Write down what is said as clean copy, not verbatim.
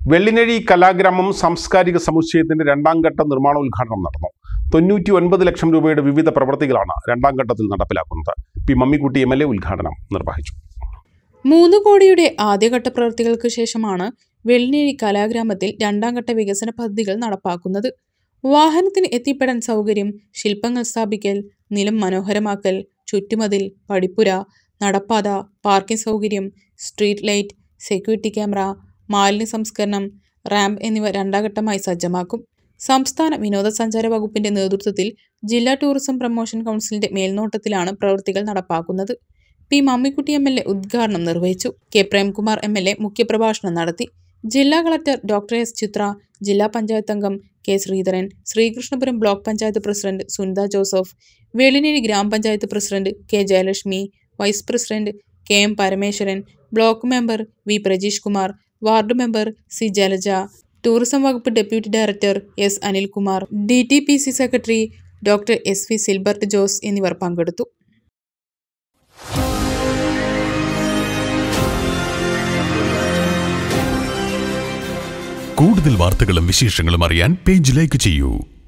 വെള്ളിനഴി കലാഗ്രാമം സാംസ്കാരിക സമുച്ചയത്തിന്റെ രണ്ടാം ഘട്ട നിർമ്മാണോദ്ഘാടനം നടന്നു. 99 ലക്ഷം രൂപയുടെ വിവിധ പ്രവൃത്തികളാണ് രണ്ടാം ഘട്ടത്തിൽ നടപ്പിലാക്കുന്നത്. പി മമ്മിക്കുട്ടി MLA ഉദ്ഘാടനം നിർവഹിച്ചു. 3 കോടിയുടെ ആദ്യഘട്ട പ്രവൃത്തികൾക്ക് ശേഷമാണ് വെള്ളിനഴി കലാഗ്രാമത്തിൽ രണ്ടാം ഘട്ട വികസന പദ്ധതികൾ നടപ്പാക്കുന്നത്. വാഹനത്തിന് എത്തിപ്പെടാൻ സൗകര്യം, ശില്പങ്ങൾ സ്ഥാപിക്കൽ, നിലം മനോഹരമാക്കൽ, ചുറ്റുമതിൽ, പടിപ്പുര, നടപ്പാത, പാർക്കിംഗ് സൗകര്യം, സ്ട്രീറ്റ് ലൈറ്റ്, സെക്യൂരിറ്റി ക്യാമറ, മാലിന്യ സംസ്കരണം, റാമ്പ് എന്നിവ രണ്ടാം ഘട്ടമായി സജ്ജമാക്കും. സംസ്ഥാന വിനോദസഞ്ചാര വകുപ്പിന്റെ നേതൃത്വത്തിൽ ജില്ലാ ടൂറിസം പ്രൊമോഷൻ കൗൺസിലിന്റെ മേൽനോട്ടത്തിലാണ് പ്രവൃത്തികൾ നടപ്പാക്കുന്നത്. പി മമ്മിക്കുട്ടി MLA ഉദ്ഘാടനം നിർവഹിച്ചു. കെ പ്രേംകുമാർ MLA മുഖ്യപ്രഭാഷണം നടത്തി. ജില്ലാ കളക്ടർ ഡോക്ടർ S ചിത്ര, ജില്ലാ പഞ്ചായത്ത് അംഗം K Sreedharan, Sreekrishnapuram block panchayat president Sunitha Joseph, Vellinezhi grama panchayat president K Jayalakshmi, vice president KM Parameswaran, block member V Prajeesh Kumar, ward member C Jalaja, tourism വകുപ്പ് deputy director S Anilkumar, DTPC secretary doctor SV Silbert Jose എന്നിവർ പങ്കെടുത്തു. കൂടുതൽ വാർത്തകളും വിശേഷങ്ങളും അറിയാൻ പേജ് ലൈക്ക് ചെയ്യൂ.